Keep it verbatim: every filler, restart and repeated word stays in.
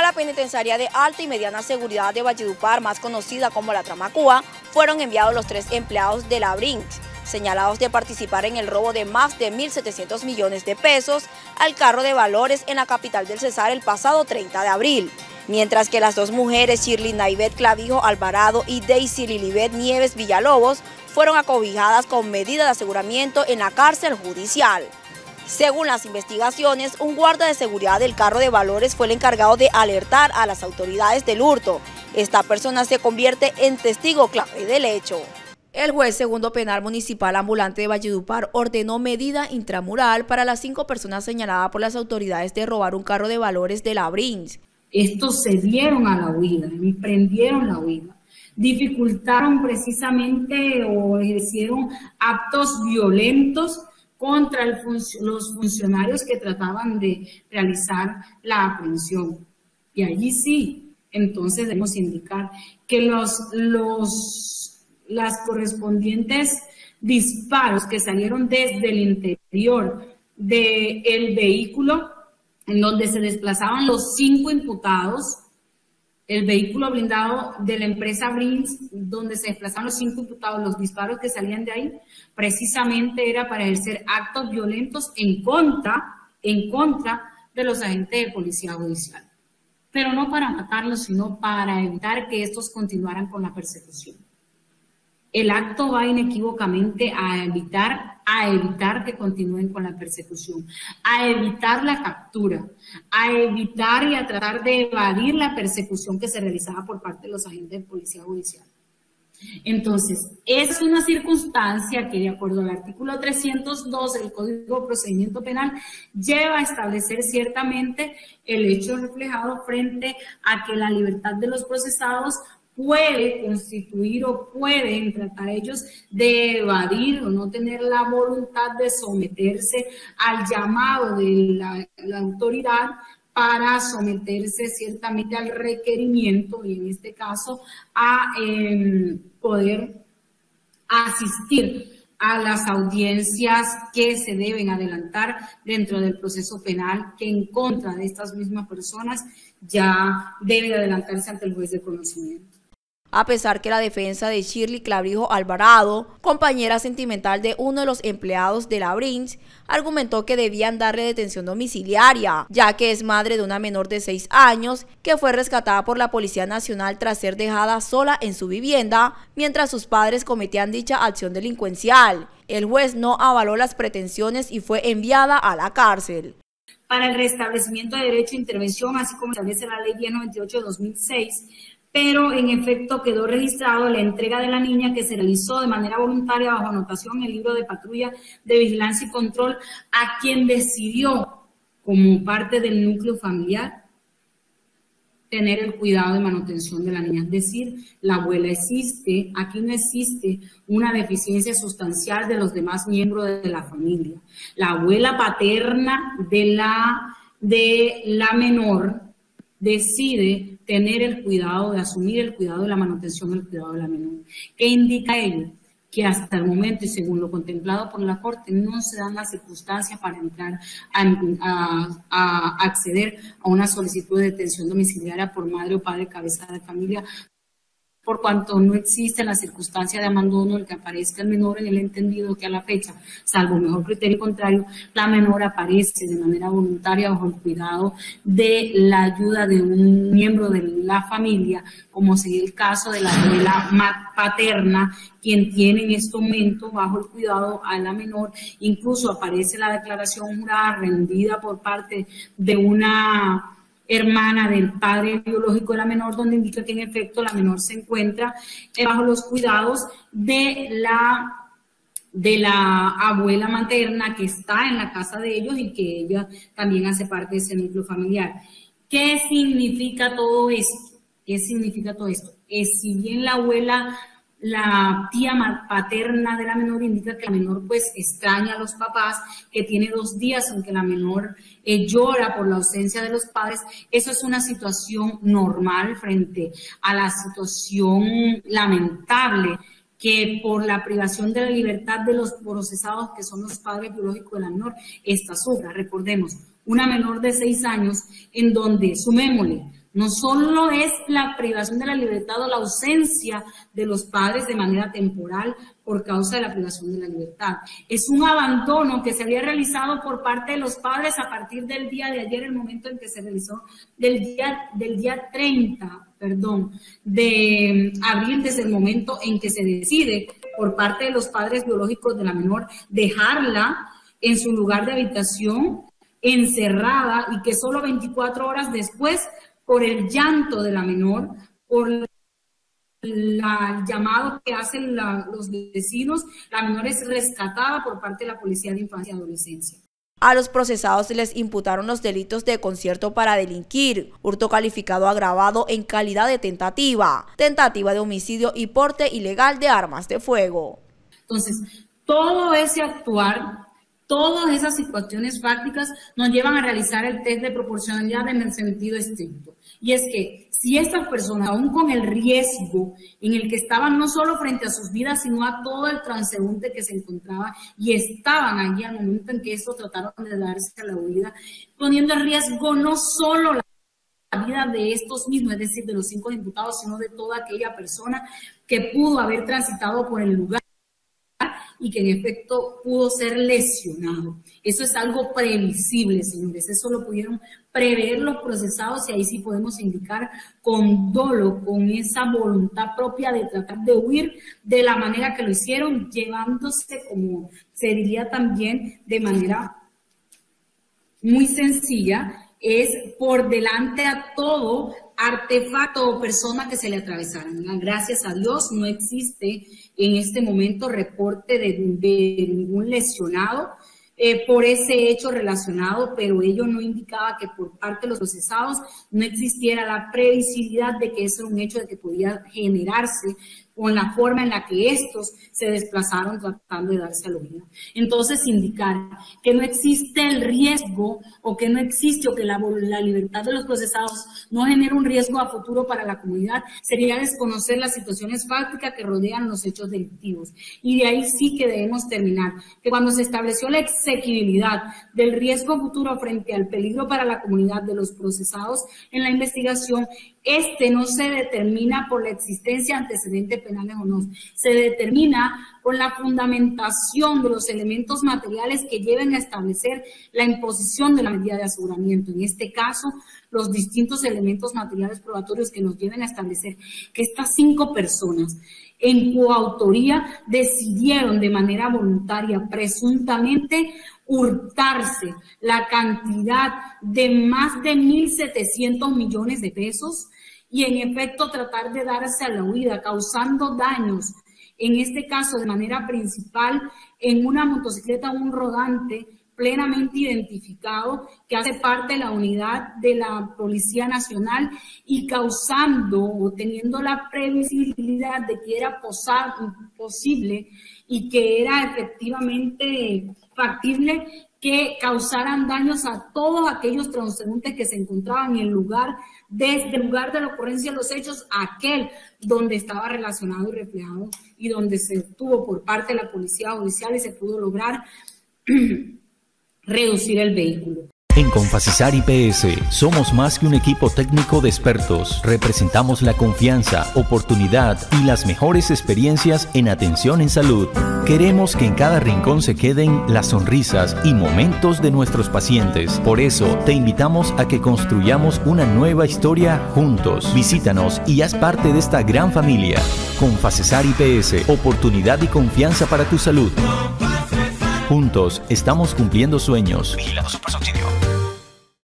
la penitenciaría de alta y mediana seguridad de Valledupar, más conocida como la Tramacúa, fueron enviados los tres empleados de la Brinks, señalados de participar en el robo de más de mil setecientos millones de pesos al carro de valores en la capital del Cesar el pasado treinta de abril. Mientras que las dos mujeres, Shirley Naivet Clavijo Alvarado y Daisy Lilibet Nieves Villalobos, fueron acobijadas con medida de aseguramiento en la cárcel judicial. Según las investigaciones, un guarda de seguridad del carro de valores fue el encargado de alertar a las autoridades del hurto. Esta persona se convierte en testigo clave del hecho. El juez segundo penal municipal ambulante de Valledupar ordenó medida intramural para las cinco personas señaladas por las autoridades de robar un carro de valores de la Brinks. Estos se dieron a la huida, emprendieron la huida, dificultaron precisamente o hicieron actos violentos contra el fun los funcionarios que trataban de realizar la aprehensión. Y allí sí, entonces debemos indicar que los, los, las correspondientes disparos que salieron desde el interior del vehículo, en donde se desplazaban los cinco imputados, el vehículo blindado de la empresa Brinks, donde se desplazaban los cinco imputados, los disparos que salían de ahí, precisamente era para ejercer actos violentos en contra, en contra de los agentes de policía judicial. Pero no para matarlos, sino para evitar que estos continuaran con la persecución. El acto va inequívocamente a evitar, a evitar que continúen con la persecución, a evitar la captura, a evitar y a tratar de evadir la persecución que se realizaba por parte de los agentes de policía judicial. Entonces, es una circunstancia que, de acuerdo al artículo trescientos dos del Código de Procedimiento Penal, lleva a establecer ciertamente el hecho reflejado frente a que la libertad de los procesados puede constituir o pueden tratar ellos de evadir o no tener la voluntad de someterse al llamado de la, la autoridad para someterse ciertamente al requerimiento y en este caso a eh, poder asistir a las audiencias que se deben adelantar dentro del proceso penal, que en contra de estas mismas personas ya debe adelantarse ante el juez de conocimiento. A pesar que la defensa de Shirley Clavijo Alvarado, compañera sentimental de uno de los empleados de la Brinks, argumentó que debían darle detención domiciliaria, ya que es madre de una menor de seis años que fue rescatada por la Policía Nacional tras ser dejada sola en su vivienda mientras sus padres cometían dicha acción delincuencial. El juez no avaló las pretensiones y fue enviada a la cárcel. Para el restablecimiento de derecho de intervención, así como establece la Ley diez noventa y ocho de dos mil seis, pero en efecto quedó registrado la entrega de la niña que se realizó de manera voluntaria bajo anotación en el libro de patrulla de vigilancia y control a quien decidió, como parte del núcleo familiar, tener el cuidado de manutención de la niña. Es decir, la abuela existe, aquí no existe una deficiencia sustancial de los demás miembros de la familia. La abuela paterna de la, de la menor decide tener el cuidado, de asumir el cuidado de la manutención del cuidado de la menor. ¿Qué indica ello? Que hasta el momento, y según lo contemplado por la Corte, no se dan las circunstancias para entrar a, a, a acceder a una solicitud de detención domiciliaria por madre o padre cabeza de familia, por cuanto no existe la circunstancia de abandono el que aparezca el menor en el entendido que a la fecha, salvo mejor criterio contrario, la menor aparece de manera voluntaria bajo el cuidado de la ayuda de un miembro de la familia, como sería el caso de la abuela paterna, quien tiene en este momento bajo el cuidado a la menor. Incluso aparece la declaración jurada rendida por parte de una hermana del padre biológico de la menor, donde indica que en efecto la menor se encuentra bajo los cuidados de la, de la abuela materna que está en la casa de ellos y que ella también hace parte de ese núcleo familiar. ¿Qué significa todo esto? ¿Qué significa todo esto? Es si bien la abuela, la tía paterna de la menor indica que la menor pues extraña a los papás, que tiene dos días en que la menor eh, llora por la ausencia de los padres, eso es una situación normal frente a la situación lamentable que por la privación de la libertad de los procesados, que son los padres biológicos de la menor, esta sufra. Recordemos, una menor de seis años en donde, sumémosle, No solo es la privación de la libertad o la ausencia de los padres de manera temporal por causa de la privación de la libertad. Es un abandono que se había realizado por parte de los padres a partir del día de ayer, el momento en que se realizó, del día, del día treinta, perdón, de abril, desde el momento en que se decide por parte de los padres biológicos de la menor dejarla en su lugar de habitación, encerrada, y que solo veinticuatro horas después, por el llanto de la menor, por la, el llamado que hacen la, los vecinos, la menor es rescatada por parte de la Policía de Infancia y Adolescencia. A los procesados se les imputaron los delitos de concierto para delinquir, hurto calificado agravado en calidad de tentativa, tentativa de homicidio y porte ilegal de armas de fuego. Entonces, todo ese actuar, todas esas situaciones fácticas nos llevan a realizar el test de proporcionalidad en el sentido estricto. Y es que si estas personas, aún con el riesgo en el que estaban no solo frente a sus vidas, sino a todo el transeúnte que se encontraba y estaban allí al momento en que estos trataron de darse a la huida, poniendo en riesgo no solo la vida de estos mismos, es decir, de los cinco imputados, sino de toda aquella persona que pudo haber transitado por el lugar y que en efecto pudo ser lesionado. Eso es algo previsible, señores. Eso lo pudieron prever los procesados y ahí sí podemos indicar con dolo, con esa voluntad propia de tratar de huir de la manera que lo hicieron, llevándose, como se diría también, de manera muy sencilla, es por delante a todo artefacto o persona que se le atravesaran. Gracias a Dios no existe en este momento reporte de, de ningún lesionado eh, por ese hecho relacionado, pero ello no indicaba que por parte de los procesados no existiera la previsibilidad de que eso era un hecho de que podía generarse con la forma en la que estos se desplazaron tratando de darse a la huida. Entonces, indicar que no existe el riesgo o que no existe o que la, la libertad de los procesados no genera un riesgo a futuro para la comunidad sería desconocer las situaciones fácticas que rodean los hechos delictivos. Y de ahí sí que debemos terminar, que cuando se estableció la exequibilidad del riesgo futuro frente al peligro para la comunidad de los procesados en la investigación, este no se determina por la existencia de antecedentes penales o no, se determina por la fundamentación de los elementos materiales que lleven a establecer la imposición de la medida de aseguramiento. En este caso, los distintos elementos materiales probatorios que nos lleven a establecer que estas cinco personas en coautoría decidieron de manera voluntaria, presuntamente, hurtarse la cantidad de más de mil setecientos millones de pesos y en efecto tratar de darse a la huida, causando daños, en este caso de manera principal, en una motocicleta, un rodante plenamente identificado que hace parte de la unidad de la Policía Nacional y causando o teniendo la previsibilidad de que era posible y que era efectivamente factible que causaran daños a todos aquellos transeúntes que se encontraban en el lugar, desde el lugar de la ocurrencia de los hechos, aquel donde estaba relacionado y reflejado y donde se tuvo por parte de la Policía Judicial y se pudo lograr reducir el vehículo. En Confacesar I P S somos más que un equipo técnico de expertos. Representamos la confianza, oportunidad y las mejores experiencias en atención en salud. Queremos que en cada rincón se queden las sonrisas y momentos de nuestros pacientes. Por eso te invitamos a que construyamos una nueva historia juntos. Visítanos y haz parte de esta gran familia. Confacesar I P S, oportunidad y confianza para tu salud. Juntos estamos cumpliendo sueños. Vigilado Supersubsidio.